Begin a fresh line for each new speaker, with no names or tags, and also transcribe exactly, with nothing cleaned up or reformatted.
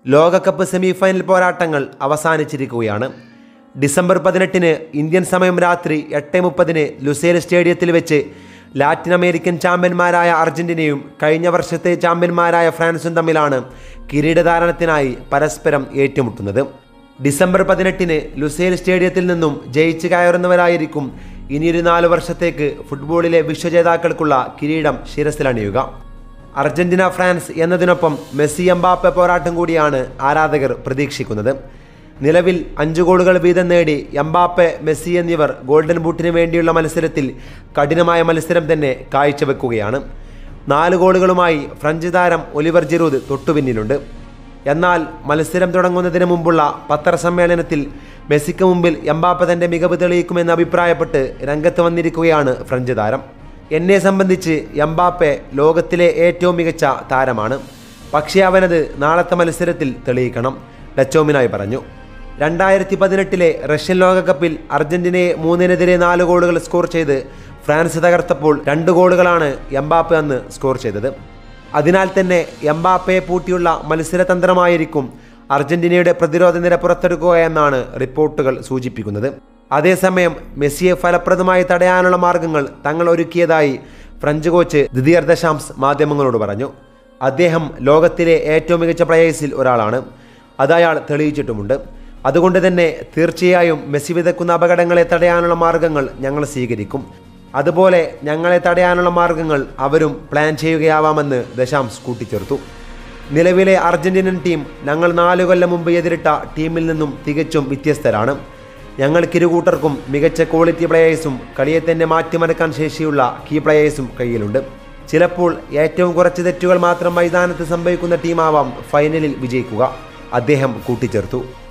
ലോകകപ്പ് semi final പോരാട്ടങ്ങൾ അവസാനിച്ചിരിക്കുകയാണ്. December പതിനെട്ടിന് ഇന്ത്യൻ സമയം രാത്രി എട്ട് മുപ്പതിന് ലുസേൽ സ്റ്റേഡിയത്തിൽ വെച്ച് ലാറ്റിൻ അമേരിക്കൻ ചാമ്പ്യന്മാരായ അർജന്റീനയും കഴിഞ്ഞ വർഷത്തെ ചാമ്പ്യന്മാരായ ഫ്രാൻസും തമ്മിലാണ് കിരീടധാരണത്തിനായി പരസ്പരം ഏറ്റുമുട്ടുന്നത്. ഡിസംബർ പതിനെട്ടിന് ലുസേൽ സ്റ്റേഡിയത്തിൽ നിന്നും ജയിച്ചു കയറുന്നവരായിരിക്കും ഇനിയൊരു നാല് വർഷത്തേക്ക് ഫുട്ബോളിലെ വിശ്വജേതാക്കൾക്കുള്ള കിരീടം ശിരസിലണിയുക. അർജന്റീന ഫ്രാൻസ് എന്നതിനൊപ്പം മെസ്സി എംബാപ്പെ പോരാട്ടം കൂടിയാണ് ആരാധകർ പ്രതീക്ഷിക്കുന്നത്. നിലവിൽ അഞ്ചു ഗോളുകൾ വീതം നേടി എംബാപ്പെ, മെസ്സി എന്നിവർ ഗോൾഡൻ ബൂട്ടിന് വേണ്ടിയുള്ള മത്സരത്തിൽ കഠിനമായ മത്സരം തന്നെ കാഴ്ചവെക്കുകയാണ്. നാല് ഗോളുകളുമായി ഫ്രഞ്ച് താരം ഒലിവർ ജിറൂദ് തൊട്ടുപിന്നിലുണ്ട്. എന്നാൽ മത്സരം തുടങ്ങുന്നതിന് മുമ്പുള്ള പത്രസമ്മേളനത്തിൽ മെസ്സിക്ക് മുമ്പിൽ എംബാപ്പെ തൻ്റെ മികവ് തെളിയിക്കുമെന്ന് അഭിപ്രായപ്പെട്ട് രംഗത്ത് വന്നിരിക്കുകയാണ് ഫ്രഞ്ച് താരം. എന്നെ സംബന്ധിച്ച് എംബാപ്പെ ലോകത്തിലെ ഏറ്റവും മികച്ച താരമാണ്, പക്ഷേ അവനത് നാളത്തെ മത്സരത്തിൽ തെളിയിക്കണം, ഡച്ചോമിനായി പറഞ്ഞു. രണ്ടായിരത്തി പതിനെട്ടിലെ റഷ്യൻ ലോകകപ്പിൽ അർജന്റീനയെ മൂന്നിനെതിരെ നാല് ഗോളുകൾ സ്കോർ ചെയ്ത് ഫ്രാൻസ് തകർത്തപ്പോൾ രണ്ട് ഗോളുകളാണ് എംബാപ്പെ അന്ന് സ്കോർ ചെയ്തത്. അതിനാൽ തന്നെ എംബാപ്പയെ പൂട്ടിയുള്ള മത്സരതന്ത്രമായിരിക്കും അർജന്റീനയുടെ പ്രതിരോധ നിര പുറത്തെടുക്കുക എന്നാണ് റിപ്പോർട്ടുകൾ സൂചിപ്പിക്കുന്നത്. അതേസമയം മെസ്സിയെ ഫലപ്രദമായി തടയാനുള്ള മാർഗങ്ങൾ തങ്ങൾ ഒരുക്കിയതായി ഫ്രഞ്ച് കോച്ച് ദിദിയർ ദശാംസ് മാധ്യമങ്ങളോട് പറഞ്ഞു. അദ്ദേഹം ലോകത്തിലെ ഏറ്റവും മികച്ച പ്ലെയേഴ്സിൽ ഒരാളാണ്, അത് അയാൾ തെളിയിച്ചിട്ടുമുണ്ട്. അതുകൊണ്ട് തന്നെ തീർച്ചയായും മെസ്സി വിതക്കുന്ന അപകടങ്ങളെ തടയാനുള്ള മാർഗങ്ങൾ ഞങ്ങൾ സ്വീകരിക്കും. അതുപോലെ ഞങ്ങളെ തടയാനുള്ള മാർഗങ്ങൾ അവരും പ്ലാൻ ചെയ്യുകയാവാമെന്ന് ദശാംസ് കൂട്ടിച്ചേർത്തു. നിലവിലെ അർജന്റീനൻ ടീം ഞങ്ങൾ നാലു കൊല്ലം മുമ്പ് എതിരിട്ട ടീമിൽ നിന്നും തികച്ചും വ്യത്യസ്തരാണ്. ഞങ്ങൾക്കിരുകൂട്ടർക്കും മികച്ച ക്വാളിറ്റി പ്ലെയേഴ്സും കളിയെ തന്നെ മാറ്റിമറിക്കാൻ ശേഷിയുള്ള കീ പ്ലെയേഴ്സും കയ്യിലുണ്ട്. ചിലപ്പോൾ ഏറ്റവും കുറച്ച് തെറ്റുകൾ മാത്രം മൈതാനത്ത് സംഭവിക്കുന്ന ടീമാവാം ഫൈനലിൽ വിജയിക്കുക, അദ്ദേഹം കൂട്ടിച്ചേർത്തു.